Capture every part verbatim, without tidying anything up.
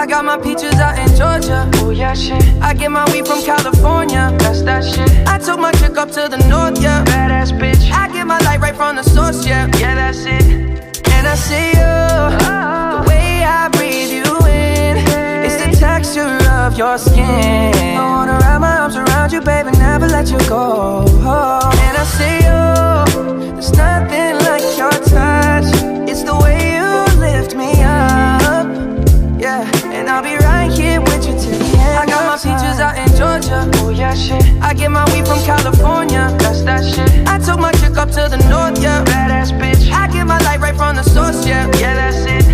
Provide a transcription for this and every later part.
I got my peaches out in Georgia. Oh yeah, shit. I get my weed from California. That's that shit. I took my chick up to the north, yeah. Badass bitch. I get my light right from the source, yeah. Yeah, that's it. And I see you, oh. The way I breathe you in, it's the texture of your skin. I wanna wrap my arms around you, baby, never let you go. Oh. And I see you, there's nothing like your touch. It's the way you lift me up, yeah. And I'll be right here with you till the end. I got my peaches out in Georgia. Oh yeah, shit. I get my weed from California. That's that shit. I took my chick up to the north, yeah. Badass bitch. I get my light right from the source, yeah. Yeah, that's it.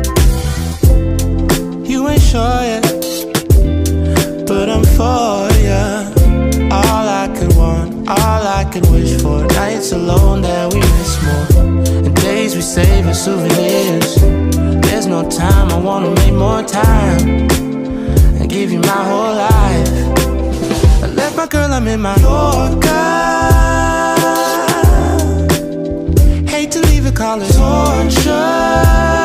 You ain't sure yet, but I'm for ya. All I could want, all I could wish for. Nights alone that we miss more, and days we save as souvenirs. There's no time, I wanna make more time and give you my whole life. I left my girl, I'm in my Yorker. Hate to leave it, call it torture.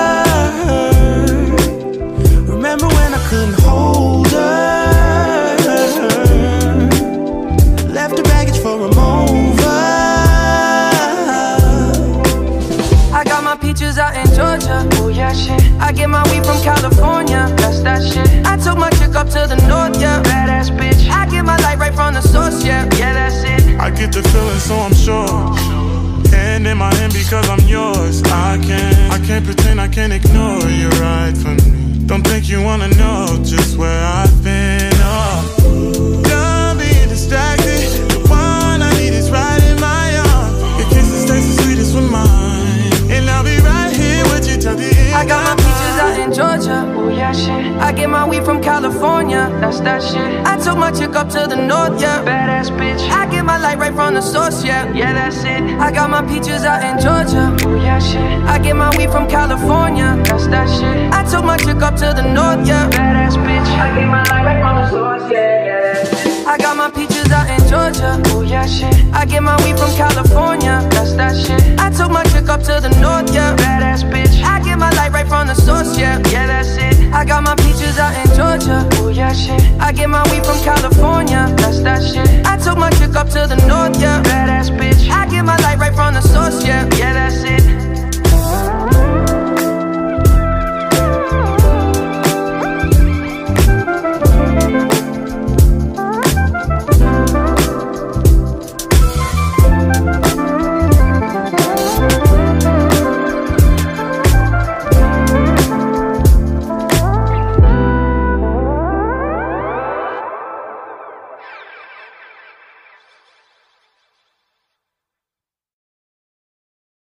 Remember when I couldn't hold her? Left her baggage for a mover. I got my peaches out in Georgia. Oh yeah, shit. I get my weed from California. That's that shit. I took my chick up to the north, yeah. Badass bitch. I get my light right from the source, yeah. Yeah, that's it. I get the feeling, so I'm sure. Hand in my hand because I'm yours. I can't, I can't pretend, I can't ignore you right from me. Don't think you wanna know just where I've been. Oh, don't be distracted. The one I need is right in my arms. Your kisses taste the sweetest with mine, and I'll be right here with you till the end. I got my peaches out in Georgia. Oh yeah, shit. I get my weed from California. That's that shit. I took my chick up to the north, yeah. Badass bitch. I get my light right from the source, yeah. Yeah, that's it. I got my peaches out in Georgia. Oh yeah, shit. I get my weed from California. That's that shit. I took my chick up to the north, yeah. Badass bitch. I get my light right from the source, yeah. Yeah, that's it. I got my peaches out in Georgia. Oh yeah, shit. I get my weed from California. That's that shit. I took my chick up to the north, yeah. Badass bitch. I get my light right from the source, yeah. Yeah, that's it. I got my peaches out in Georgia. Oh yeah, shit. I get my weed from California. That's that shit. I took my chick up to the north, yeah.